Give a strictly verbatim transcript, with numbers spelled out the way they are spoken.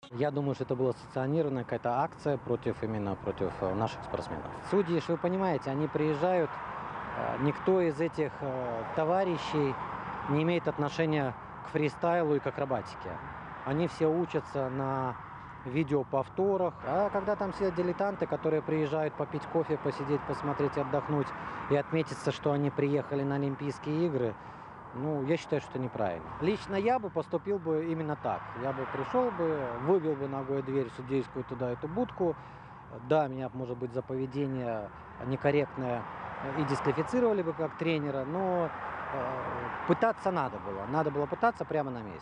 Я думаю, что это была санкционированная какая-то акция против именно против э, наших спортсменов. Судьи, что вы понимаете, они приезжают, э, никто из этих э, товарищей не имеет отношения к фристайлу и к акробатике. Они все учатся на видеоповторах. А когда там все дилетанты, которые приезжают попить кофе, посидеть, посмотреть, отдохнуть и отметиться, что они приехали на Олимпийские игры, ну, я считаю, что это неправильно. Лично я бы поступил бы именно так. Я бы пришел бы, выбил бы ногой дверь судейскую туда, эту будку. Да, меня, может быть, за поведение некорректное и дисквалифицировали бы как тренера, но э, пытаться надо было. Надо было пытаться прямо на месте.